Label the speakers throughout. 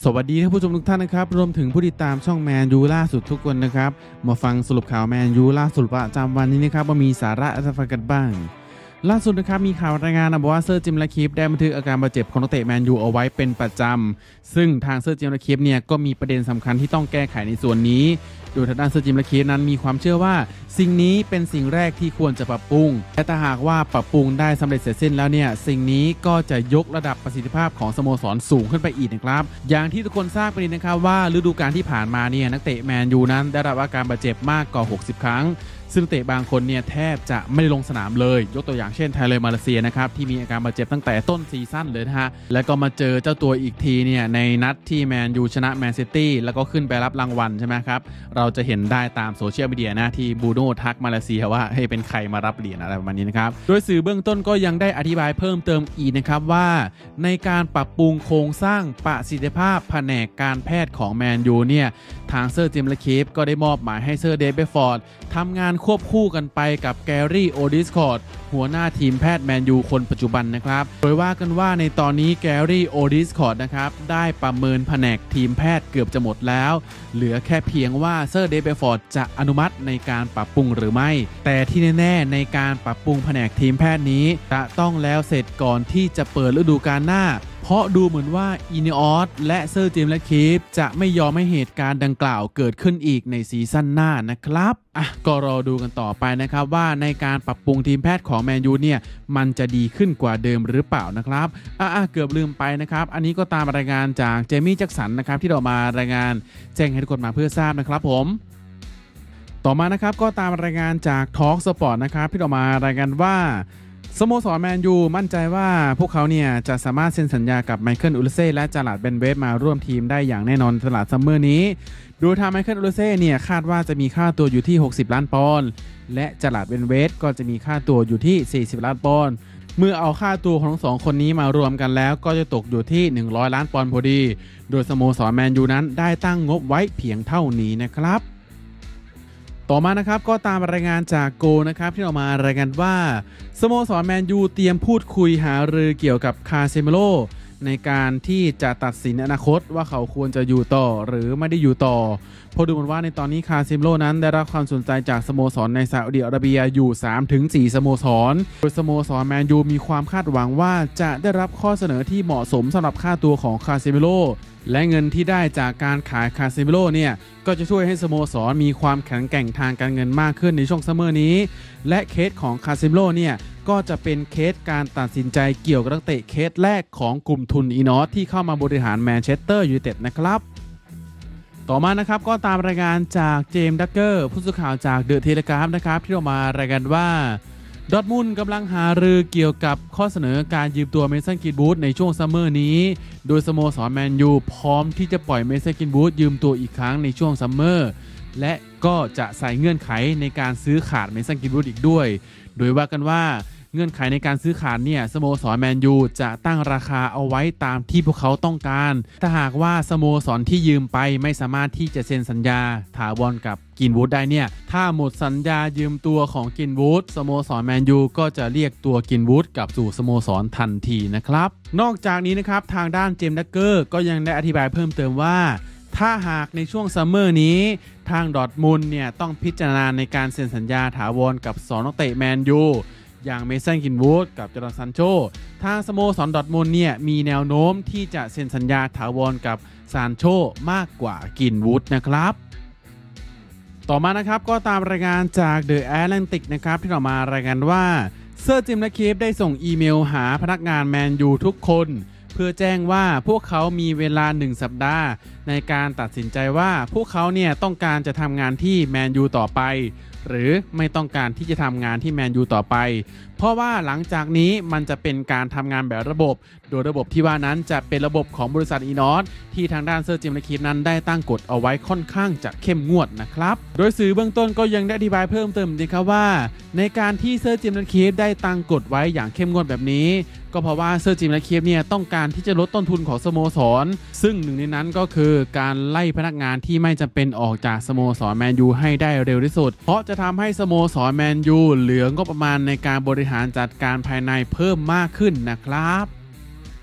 Speaker 1: สวัสดีท่านผู้ชมทุกท่านนะครับรวมถึงผู้ติดตามช่องแมนยูล่าสุดทุกคนนะครับมาฟังสรุปข่าวแมนยูล่าสุดประจำวันนี้นะครับว่ามีสาระอะไรกันบ้างล่าสุดนะครับมีข่าวรายงานบอกว่าเซอร์จิมและคีฟได้บันทึกอาการบาดเจ็บของนักเตะแมนยูเอาไว้เป็นประจำซึ่งทางเซอร์จิมและคีฟเนี่ยก็มีประเด็นสำคัญที่ต้องแก้ไขในส่วนนี้โดยทางด้านเซอร์จิมและคีฟนั้นมีความเชื่อว่าสิ่งนี้เป็นสิ่งแรกที่ควรจะปรับปรุงและถ้าหากว่าปรับปรุงได้สำเร็จเสร็จสิ้นแล้วเนี่ยสิ่งนี้ก็จะยกระดับประสิทธิภาพของสโมสรสูงขึ้นไปอีกนะครับอย่างที่ทุกคนทราบกันดีนะครับว่าฤดูกาลที่ผ่านมาเนี่ยนักเตะแมนยูนั้นได้รับอาการบาดเจ็บมากกว่า60 ครั้งซึ่งเตะบางคนเนี่ยแทบจะไม่ได้ลงสนามเลยยกตัวอย่างเช่นไทเลอร์มาเลเซียนะครับที่มีอาการบาดเจ็บตั้งแต่ต้นซีซั่นเลยนะฮะแล้วก็มาเจอเจ้าตัวอีกทีเนี่ยในนัดที่แมนยูชนะแมนซิตี้แล้วก็ขึ้นไปรับรางวัลใช่ไหมครับเราจะเห็นได้ตามโซเชียลมีเดียนะที่บูโน่ทักมาเลเซียว่าให้เป็นใครมารับเหรียญอะไรประมาณนี้นะครับโดยสื่อเบื้องต้นก็ยังได้อธิบายเพิ่มเติมอีกนะครับว่าในการปรับปรุงโครงสร้างประสิทธิภาพแผนกการแพทย์ของแมนยูเนี่ยทางเซอร์จิมและคีฟก็ได้มอบหมายให้เซอร์เดฟเบฟอร์ดทำงานควบคู่กันไปกับแกรี่โอดิสคอร์ดหัวหน้าทีมแพทย์แมนยูคนปัจจุบันนะครับโดยว่ากันว่าในตอนนี้แกรี่โอดิสคอร์ดนะครับได้ประเมินแผนกทีมแพทย์เกือบจะหมดแล้วเหลือแค่เพียงว่าเซอร์เดฟเบฟอร์ดจะอนุมัติในการปรับปรุงหรือไม่แต่ที่แน่ๆในการปรับปรุงแผนกทีมแพทย์นี้จะต้องแล้วเสร็จก่อนที่จะเปิดฤดูกาลหน้าเพราะดูเหมือนว่าอินิออสและเซอร์จิมและคีฟจะไม่ยอมให้เหตุการณ์ดังกล่าวเกิดขึ้นอีกในซีซั่นหน้านะครับก็รอดูกันต่อไปนะครับว่าในการปรับปรุงทีมแพทย์ของแมนยูเนี่ยมันจะดีขึ้นกว่าเดิมหรือเปล่านะครับเกือบลืมไปนะครับอันนี้ก็ตามรายงานจากเจมี่แจ็คสันนะครับที่เรามารายงานแจ้งให้ทุกคนมาเพื่อทราบนะครับผมต่อมานะครับก็ตามรายงานจากทอล์กสปอร์ตนะครับที่เรามารายงานว่าสโมสรแมนยูมั่นใจว่าพวกเขาเนี่ยจะสามารถเซ็นสัญญากับไมเคิลอูลเซ่และจาร์ลาดเบนเวฟมาร่วมทีมได้อย่างแน่นอนตลาดซัมเมอร์นี้โดยทางไมเคิลอูลเซ่เนี่ยคาดว่าจะมีค่าตัวอยู่ที่60 ล้านปอนด์และจาร์ลาดเบนเวฟก็จะมีค่าตัวอยู่ที่40 ล้านปอนด์เมื่อเอาค่าตัวของทั้งสองคนนี้มารวมกันแล้วก็จะตกอยู่ที่100 ล้านปอนด์พอดีโดยสโมสรแมนยูนั้นได้ตั้งงบไว้เพียงเท่านี้นะครับต่อมานะครับก็ตามรายงานจากโกนะครับที่ออกมารายงานว่าสโมสรแมนยูเตรียมพูดคุยหารือเกี่ยวกับคาเซมิโลในการที่จะตัดสินอนาคตว่าเขาควรจะอยู่ต่อหรือไม่ได้อยู่ต่อเพราะดูเหมือนว่าในตอนนี้คาเซมิโลนั้นได้รับความสนใจจากสโมสรในซาอุดิอาระเบียอยู่ 3-4 สโมสรโดยสโมสรแมนยูมีความคาดหวังว่าจะได้รับข้อเสนอที่เหมาะสมสำหรับค่าตัวของคาเซมิโลและเงินที่ได้จากการขายคาเซมิโลเนี่ยก็จะช่วยให้สโมสรมีความแข็งแกร่งทางการเงินมากขึ้นในช่วงซัมเมอร์นี้และเคสของคาเซมิโลเนี่ยก็จะเป็นเคสการตัดสินใจเกี่ยวกับนักเตะเคสแรกของกลุ่มทุนอีนอสที่เข้ามาบริหารแมนเชสเตอร์ยูไนเต็ดนะครับต่อมานะครับก็ตามรายงานจากเจมส์ดักเกอร์ผู้สื่อข่าวจากเดอะเทเลกราฟนะครับที่ออกมารายงานว่าดอร์ทมุนด์กำลังหารือเกี่ยวกับข้อเสนอการยืมตัวเมสัน กรีนวูดในช่วงซัมเมอร์นี้โดยสโมสรแมนยูพร้อมที่จะปล่อยเมสัน กรีนวูดยืมตัวอีกครั้งในช่วงซัมเมอร์และก็จะใส่เงื่อนไขในการซื้อขาดเมสัน กรีนวูดอีกด้วยโดยว่ากันว่าเงื่อนไขในการซื้อขาดเนี่ยสโมสรแมนยูจะตั้งราคาเอาไว้ตามที่พวกเขาต้องการถ้าหากว่าสโมสรที่ยืมไปไม่สามารถที่จะเซ็นสัญญาถาวรกับกรีนวูดได้เนี่ยถ้าหมดสัญญายืมตัวของกรีนวูดสโมสรแมนยูก็จะเรียกตัวกรีนวูดกลับสู่สโมสรทันทีนะครับนอกจากนี้นะครับทางด้านเจมส์ดักเกอร์ก็ยังได้อธิบายเพิ่มเติมว่าถ้าหากในช่วงซัมเมอร์นี้ทางดอร์ทมุนด์เนี่ยต้องพิจารณาในการเซ็นสัญญาถาวรกับ2 นักเตะแมนยูอย่างเมสัน กรีนวูดกับจอร์แดน ซานโชทางสโมสรดอร์ทมุนด์เนี่ยมีแนวโน้มที่จะเซ็นสัญญาถาวรกับซานโชมากกว่ากรีนวูดนะครับต่อมานะครับก็ตามรายงานจากเดอะแอตแลนติกนะครับที่ออกมารายงานว่าเซอร์จิมและคีฟได้ส่งอีเมลหาพนักงานแมนยูทุกคนเพื่อแจ้งว่าพวกเขามีเวลา1 สัปดาห์ในการตัดสินใจว่าพวกเขาเนี่ยต้องการจะทำงานที่แมนยูต่อไปหรือไม่ต้องการที่จะทำงานที่แมนยูต่อไปเพราะว่าหลังจากนี้มันจะเป็นการทำงานแบบระบบโดยระบบที่ว่านั้นจะเป็นระบบของบริษัทอีนอสที่ทางด้านเซอร์จิมและคีฟนั้นได้ตั้งกฎเอาไว้ค่อนข้างจะเข้มงวดนะครับโดยสื่อเบื้องต้นก็ยังได้อธิบายเพิ่มเติมนะครับว่าในการที่เซอร์จิมและคีฟได้ตั้งกฎไว้อย่างเข้มงวดแบบนี้ก็เพราะว่าเซอร์จิมและคีฟเนี่ยต้องการที่จะลดต้นทุนของสโมสรซึ่งหนึ่งในนั้นก็คือการไล่พนักงานที่ไม่จำเป็นออกจากสโมสรแมนยูให้ได้เร็วที่สุดเพราะจะทำให้สโมสรแมนยูเหลืองบประมาณในการบริหารจัดการภายในเพิ่มมากขึ้นนะครับ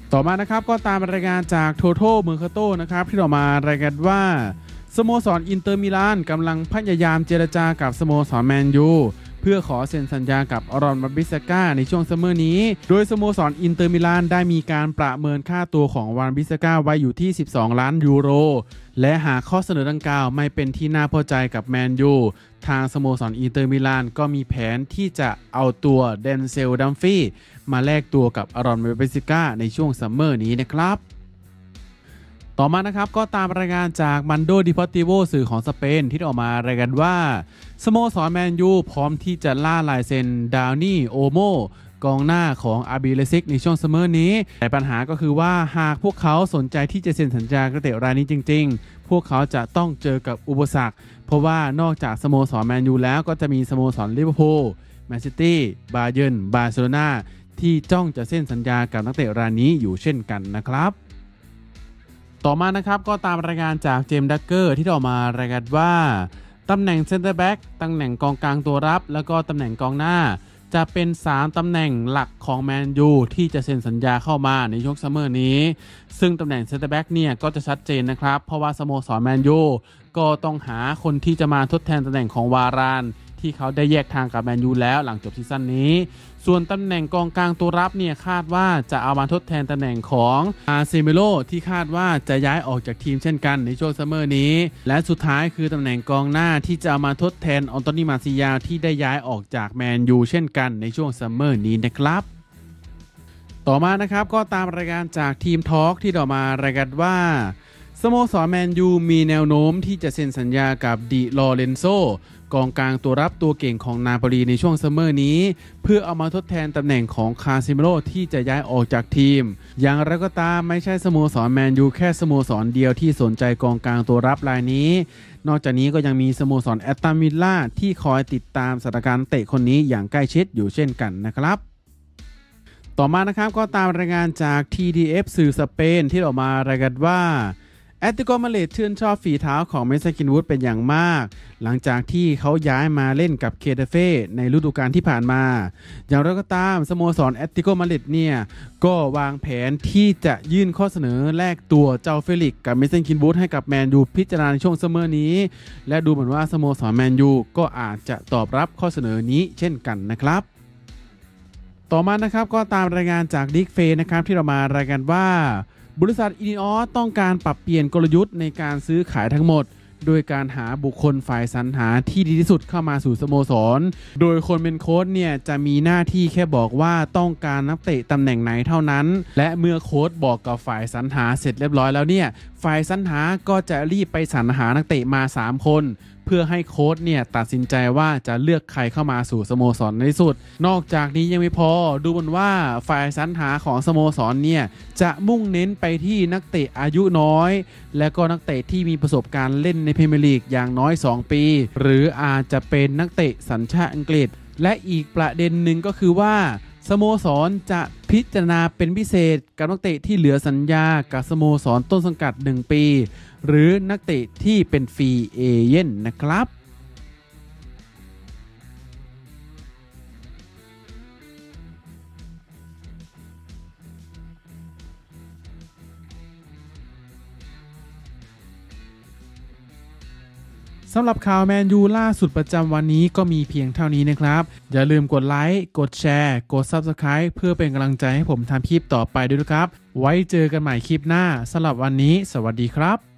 Speaker 1: ต่อมานะครับก็ตามรายงานจากโทโทเมอร์คาโตนะครับที่ออกมารายงานว่าสโมสรอินเตอร์มิลานกำลังพยายามเจรจากับสโมสรแมนยูเพื่อขอเซ็นสัญญากับอารอน วับบิสก้าในช่วงซัมเมอร์นี้โดยสโมสรอินเตอร์มิลานได้มีการประเมินค่าตัวของวับบิสก้าไว้อยู่ที่12 ล้านยูโรและหากข้อเสนอดังกล่าวไม่เป็นที่น่าพอใจกับแมนยูทางสโมสรอินเตอร์มิลานก็มีแผนที่จะเอาตัวเดนเซล ดัมฟี่มาแลกตัวกับอารอน วับบิสก้าในช่วงซัมเมอร์นี้นะครับต่อมานะครับก็ตามรายงานจากมันโด ดิพอร์ติโวสื่อของสเปนที่ออกมารายงานว่าสโมสรแมนยูพร้อมที่จะล่าลายเซ็นดาวนี่โอโมกองหน้าของอาร์บีเลซิกในช่วงซัมเมอร์นี้แต่ปัญหาก็คือว่าหากพวกเขาสนใจที่จะเซ็นสัญญากับนักเตะรายนี้จริงๆพวกเขาจะต้องเจอกับอุปสรรคเพราะว่านอกจากสโมสรแมนยูแล้วก็จะมีสโมสรลิเวอร์พูลแมนซิตี้บาเยิร์นบาร์เซโลนาที่จ้องจะเซ็นสัญญากับนักเตะรายนี้อยู่เช่นกันนะครับต่อมานะครับก็ตามรายงานจากเจมส์ดักเกอร์ที่ออกมารายงานว่าตำแหน่งเซนเตอร์แบ็กตำแหน่งกองกลางตัวรับแล้วก็ตำแหน่งกองหน้าจะเป็น3ตำแหน่งหลักของแมนยูที่จะเซ็นสัญญาเข้ามาในช่วงซัมเมอร์นี้ซึ่งตำแหน่งเซนเตอร์แบ็กเนี่ยก็จะชัดเจนนะครับเพราะว่าสโมสรแมนยูก็ต้องหาคนที่จะมาทดแทนตำแหน่งของวารานที่เขาได้แยกทางกับแมนยูแล้วหลังจบซีซั่นนี้ส่วนตำแหน่งกองกลางตัวรับเนี่ยคาดว่าจะเอามาทดแทนตำแหน่งของอาร์เซมิโลที่คาดว่าจะย้ายออกจากทีมเช่นกันในช่วงซัมเมอร์นี้และสุดท้ายคือตำแหน่งกองหน้าที่จะเอามาทดแทนออนโตนี มาร์ซิยาลที่ได้ย้ายออกจากแมนยูเช่นกันในช่วงซัมเมอร์นี้นะครับต่อมานะครับก็ตามรายงานจากทีมทอล์กที่ออกมารายงานว่าสโมสรแมนยูมีแนวโน้มที่จะเซ็นสัญญากับดิลอเรนโซกองกลางตัวรับตัวเก่งของนาโปลีในช่วงซัมเมอร์นี้เพื่อเอามาทดแทนตำแหน่งของคาซิเมโรที่จะย้ายออกจากทีมอย่างไรก็ตามไม่ใช่สโมสรแมนยูแค่สโมสรเดียวที่สนใจกองกลางตัวรับรายนี้นอกจากนี้ก็ยังมีสโมสรแอตตันวิลล่าที่คอยติดตามสถานการณ์เตะคนนี้อย่างใกล้ชิดอยู่เช่นกันนะครับต่อมานะครับก็ตามรายงานจาก TDF สื่อสเปนที่ออกมารายงานว่าแอตเลติโก มาดริดชื่นชอบฝีเท้าของเมสัน กรีนวูดเป็นอย่างมากหลังจากที่เขาย้ายมาเล่นกับเคเทเฟ่ในฤดูกาลที่ผ่านมาอย่างไรก็ตามสโมสรแอตเลติโก มาดริดเนี่ยก็วางแผนที่จะยื่นข้อเสนอแลกตัวเจ้าเฟลิกซ์กับเมสัน กรีนวูดให้กับแมนยูพิจารณาในช่วงซัมเมอร์นี้และดูเหมือนว่าสโมสรแมนยูก็อาจจะตอบรับข้อเสนอนี้เช่นกันนะครับต่อมานะครับก็ตามรายงานจากดิกเฟนะครับที่เรามารายงานว่าบริษัทอินิออสต้องการปรับเปลี่ยนกลยุทธ์ในการซื้อขายทั้งหมดโดยการหาบุคคลฝ่ายสรรหาที่ดีที่สุดเข้ามาสู่สโมสรโดยคนเป็นโค้ชเนี่ยจะมีหน้าที่แค่บอกว่าต้องการนักเตะตำแหน่งไหนเท่านั้นและเมื่อโค้ชบอกกับฝ่ายสรรหาเสร็จเรียบร้อยแล้วเนี่ยฝ่ายสรรหาก็จะรีบไปสรรหานักเตะมา3คนเพื่อให้โค้ชเนี่ยตัดสินใจว่าจะเลือกใครเข้ามาสู่สโมสรในที่สุดนอกจากนี้ยังไม่พอดูเหมือนว่าฝ่ายสรรหาของสโมสรเนี่ยจะมุ่งเน้นไปที่นักเตะอายุน้อยและก็นักเตะที่มีประสบการณ์เล่นในพรีเมียร์ลีกอย่างน้อย2ปีหรืออาจจะเป็นนักเตะสัญชาติอังกฤษและอีกประเด็นหนึ่งก็คือว่าสโมสรจะพิจารณาเป็นพิเศษกับนักเตะที่เหลือสัญญากับสโมสรต้นสังกัด1ปีหรือนักเตะที่เป็นฟรีเอเจนต์นะครับสำหรับข่าวแมนยูล่าสุดประจำวันนี้ก็มีเพียงเท่านี้นะครับอย่าลืมกดไลค์กดแชร์กด Subscribe เพื่อเป็นกำลังใจให้ผมทำคลิปต่อไปด้วยนะครับไว้เจอกันใหม่คลิปหน้าสำหรับวันนี้สวัสดีครับ